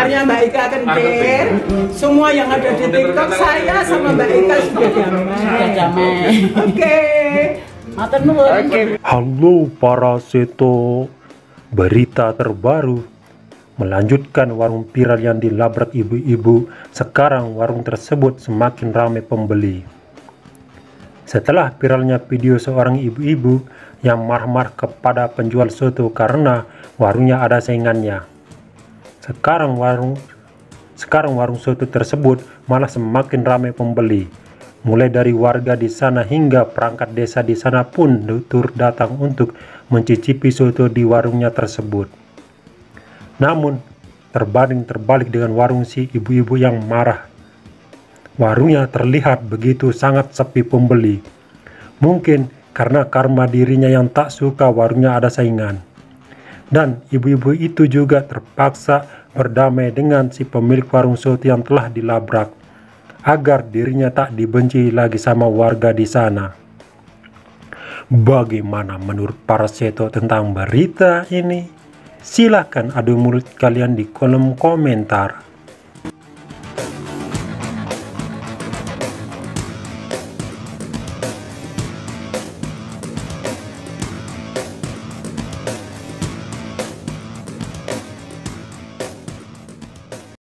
kabarnya Mbak Ika Kentir. Semua yang ada di TikTok saya sama Mbak Ika sudah damai. Oke. Matur nuwun. Halo para seto, berita terbaru melanjutkan warung viral yang dilabrak ibu-ibu. Sekarang warung tersebut semakin ramai pembeli. Setelah viralnya video seorang ibu-ibu yang marah-marah kepada penjual soto karena warungnya ada saingannya, sekarang warung soto tersebut malah semakin ramai pembeli. Mulai dari warga di sana hingga perangkat desa di sana pun turut datang untuk mencicipi soto di warungnya tersebut. Namun terbalik dengan warung si ibu-ibu yang marah. Warungnya terlihat begitu sangat sepi pembeli. Mungkin karena karma dirinya yang tak suka warungnya ada saingan. Dan ibu-ibu itu juga terpaksa berdamai dengan si pemilik warung soto yang telah dilabrak, agar dirinya tak dibenci lagi sama warga di sana. Bagaimana menurut para seto tentang berita ini? Silahkan adu mulut kalian di kolom komentar.